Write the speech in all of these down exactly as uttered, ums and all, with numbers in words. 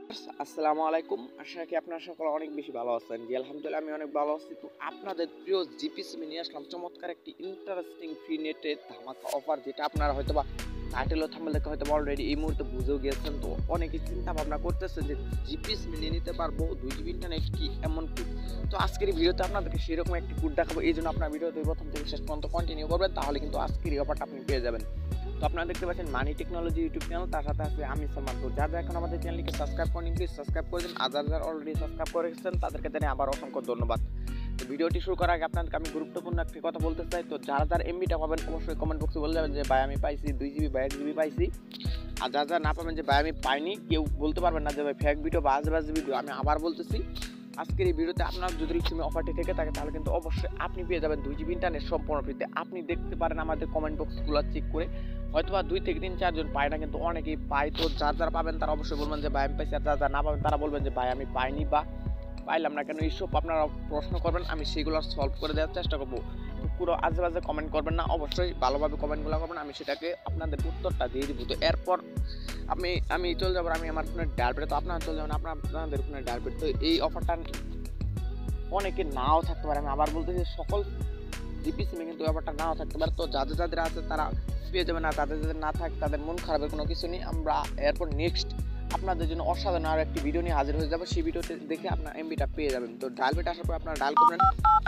আসসালামু আলাইকুম। আশা রাখি আপনারা সকলে অনেক বেশি ভালো আছেন। জি আলহামদুলিল্লাহ আমি অনেক ভালো আছি। তো আপনাদের প্রিয় জিপি সিমে নিয়ে আসলাম চমৎকার একটি ইন্টারেস্টিং ফ্রি নেটের ধামাকা অফার, যেটা আপনারা হয়তোবা টাইটেল ও থাম্বনেল দেখে হয়তো অলরেডি এই মুহূর্তে বুঝেও গিয়েছেন। তো অনেকেই চিন্তা ভাবনা করতেছেন যে জিপি সিমে নিয়ে নিতে পারবো দুই জিবি ইন্টারনেট কি এমন কি। তো আজকের এই ভিডিওতে আপনাদেরকে সেরকম একটি কোড দেখাবো, এই জন্য আপনার ভিডিওতে প্রথম থেকে শেষ পর্যন্ত কন্টিনিউ করবেন, তাহলে কিন্তু আজকের এই অফারটা আপনি পেয়ে যাবেন। তো আপনারা দেখতে পাচ্ছেন মানি টেকনোলজি ইউটিউব চ্যানেল, তার সাথে আছে আমি সালমান। তো যারা এখন আমাদের চ্যানেলকে সাবস্ক্রাইব করেন প্লিজ সাবস্ক্রাইব করে দিন, আর যারা অলরেডি সাবস্ক্রাইব করেছেন তাদেরকে জানাই আবার অসংখ্য ধন্যবাদ। তো ভিডিওটি শুরু করার আগে আপনাদেরকে আমি গুরুত্বপূর্ণ একটি কথা বলতে চাই। তো যারা যারা এমবিটা পাবেন অবশ্যই কমেন্ট বক্সে বলে যাবেন যে ভাই আমি পাইছি দুই জিবি বা এক জিবি পাইছি। আর যারা যারা না পাবেন যে ভাই আমি পাইনি, কেউ বলতে পারবেন না যে ভাই ফেক ভিডিও বা আজেবাজে ভিডিও। আমি আবার বলতেছি, আজকের এই ভিডিওতে আপনার যদি সিমে অফারটি থেকে থাকে তাহলে কিন্তু অবশ্যই আপনি পেয়ে যাবেন দুই জিবি ইন্টারনেট সম্পূর্ণ ফ্রিতে। আপনি দেখতে পারেন আমাদের কমেন্ট বক্সগুলো চেক করে, হয়তোবা দুই থেকে তিন চারজন পায় না, কিন্তু অনেকেই পায়। তো যারা যারা পাবেন তারা অবশ্যই বলবেন যে ভাই আমি পাইছি, আর যারা যারা না পাবেন তারা বলবেন যে ভাই আমি পাইনি বা পাইলাম না কেন। এইসব আপনারা প্রশ্ন করবেন, আমি সেগুলো সলভ করে দেওয়ার চেষ্টা করবো। পুরো আজে বাজে কমেন্ট করবেন না, অবশ্যই ভালোভাবে কমেন্টগুলো করবেন, আমি সেটাকে আপনাদের উত্তরটা দিয়ে দিব। তো এরপর আমি আমি চলে যাবো আমি আমার ফোনের ডায়ালপেটে। তো আপনারা চলে যাবেন আপনার আপনাদের ফোনের ডায়ালপেট। তো এই অফারটা অনেকে নাও থাকতে পারে, আমি আবার বলতেছি সকল জিপি সিমে কিন্তু ব্যাপারটা নাও থাকতে পারে। তো যাদের যাদের আছে তারা পেয়ে যাবে না, তাদের যাদের না থাকে তাদের মন খারাপের কোনো কিছু নেই। আমরা এরপর নেক্সট আপনাদের জন্য অসাধারণ আর একটি ভিডিও নিয়ে হাজির হয়ে যাবো, সেই ভিডিওতে দেখে আপনার এমবিটা পেয়ে যাবেন। তো ডায়াল বেট আসার পর আপনারা ডায়াল করবেন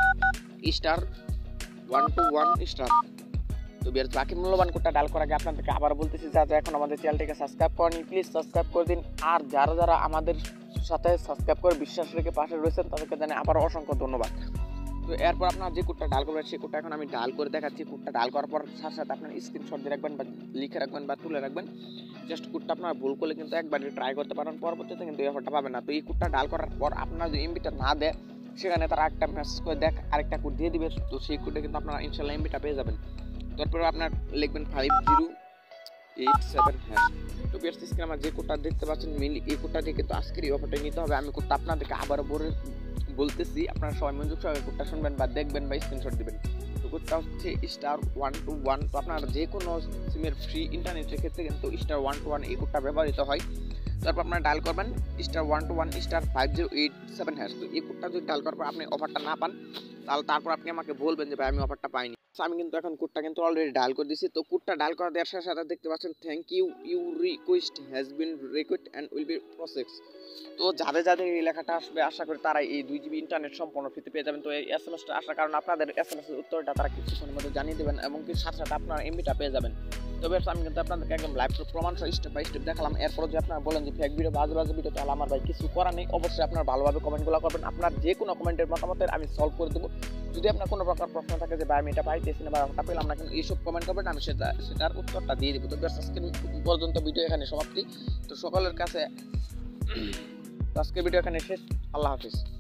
star one two one star. তো বিয়ার বাকি মূল্যবান কোডটা ডায়াল করার আগে আপনাদেরকে আবার বলতেছি, যারা এখন আমাদের চ্যানেলটিকে সাবস্ক্রাইব করেনি প্লিজ সাবস্ক্রাইব করে দিন, আর যারা যারা আমাদের সাথে সাবস্ক্রাইব করে বিশ্বাস রেখে পাশে রয়েছেন তাদেরকে জানাই আবার অসংখ্য ধন্যবাদ। তো এরপর আপনার যে কোডটা ডায়াল করবেন সেই কোডটা এখন আমি ডায়াল করে দেখাচ্ছি। কোডটা ডায়াল করার পর সাথে সাথে আপনার স্ক্রিনশট দিয়ে রাখবেন বা লিখে রাখবেন বা তুলে রাখবেন। জাস্ট কোডটা আপনার ভুল করলে কিন্তু একবার ট্রাই করতে পারেন, পরবর্তীতে কিন্তু এই অফারটা পাবেন না। তো এই কোডটা ডায়াল করার পর আপনার যদি এমবিটা না দেয় সেখানে তারা একটা মেসেজ করে দেখ আরেকটা কোড দিয়ে দিবে, তো সেই কোডে কিন্তু আপনারা ইনশাল্লাহ এমবিটা পেয়ে যাবেন। তারপরে আপনার লিখবেন five zero eight seven hash. তো বিয়ার স্ক্রিনে আমার যে কোডটা দেখতে পাচ্ছেন মেনলি এই কোডটা দিয়ে কিন্তু আজকের এই অফারটা নিতে হবে। আমি কোডটা আপনাদেরকে আবারও বলে বলতেছি, আপনারা সবাই মনোযোগ সহকারে কোডটা শুনবেন বা দেখবেন বা স্ক্রিনশট দিবেন। তো কোডটা হচ্ছে স্টার ওয়ান টু ওয়ান। তো আপনারা যে কোনো সিমের ফ্রি ইন্টারনেটের ক্ষেত্রে কিন্তু স্টার ওয়ান টু ওয়ান এই কোডটা ব্যবহৃত হয়। তারপর আপনারা ডায়াল করবেন star one two one star five zero eight seven hash. তো এই কোডটা যদি ডায়াল করার পর আপনি অফারটা না পান তাহলে তারপর আপনি আমাকে বলবেন যে ভাই আমি অফারটা পাইনি। আমি কিন্তু এখন কোডটা কিন্তু অলরেডি ডায়াল করে দিয়েছি। তো কোডটা ডায়াল করা দেওয়ার সাথে সাথে দেখতে পাচ্ছেন thank you you request has been request and will be process. তো যাদের যাদের এই লেখাটা আসবে আশা করি তারা এই দুই জিবি ইন্টারনেট সম্পূর্ণ ফ্রিতে পেয়ে যাবেন। তো এই এস এম এসটা আসার কারণে আপনাদের এস এম এস এর উত্তরটা তারা কিছুক্ষণের মধ্যে জানিয়ে দেবেন এবং কি সাথে সাথে আপনার এমবিটা পেয়ে যাবেন। তবে আমি কিন্তু আপনাদেরকে একদম লাইভ প্রমাণ সহ স্টেপ বাই স্টেপ দেখালাম। এরপর যদি আপনারা বলেন যে ফেক ভিডিও বাজে বাজে ভিডিও, তাহলে আমার ভাই কিছু করার নেই। অবশ্যই আপনার ভালোভাবে কমেন্টগুলো করবেন, আপনার যে কোনো কমেন্টের মতামতের আমি সলভ করে দেবো। যদি আপনার কোনো প্রকার প্রশ্ন থাকে যে ভাই আমি এটা পাইতেছি না বা ওটা পেলাম না, কিন্তু এইসব কমেন্ট করবেন, আমি সেটা সেটার উত্তরটা দিয়ে দেবো। তো আজকে পর্যন্ত ভিডিও এখানে সমাপ্তি। তো সকলের কাছে আজকের ভিডিও এখানে শেষ। আল্লাহ হাফিজ।